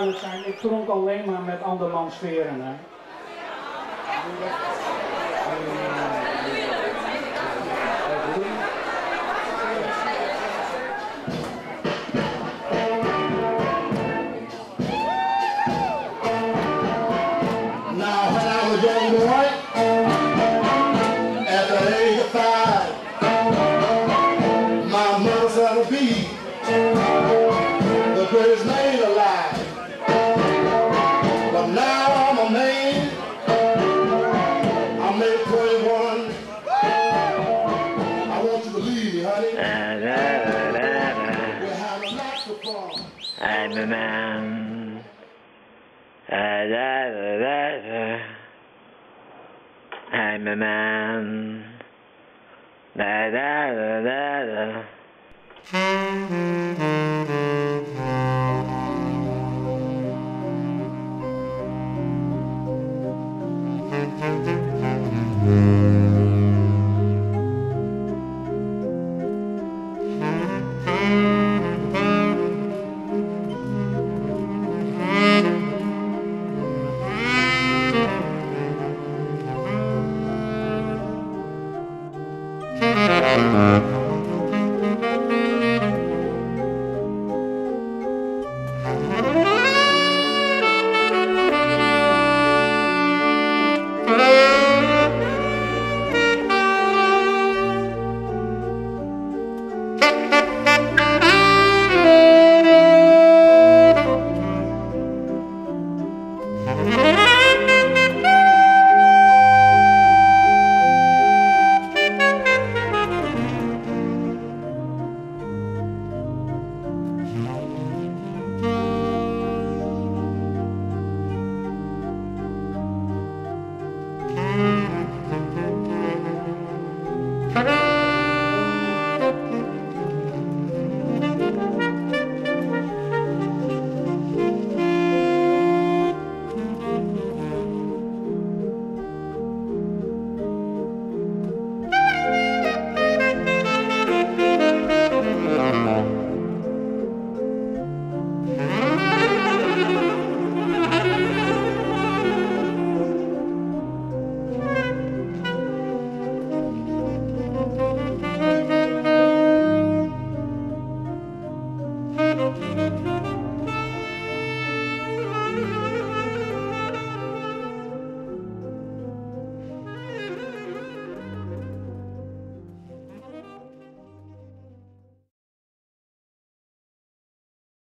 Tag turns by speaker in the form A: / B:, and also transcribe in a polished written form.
A: duidelijk zijn, ik dronk alleen maar met andermans veren. Hè.
B: Now when I was young boy, at the age of 5, my mother said to be the greatest man alive. But now I'm a man, I made 21. I want you to believe me, honey. We're having lots of fun.
C: I'm a man. I'm a man.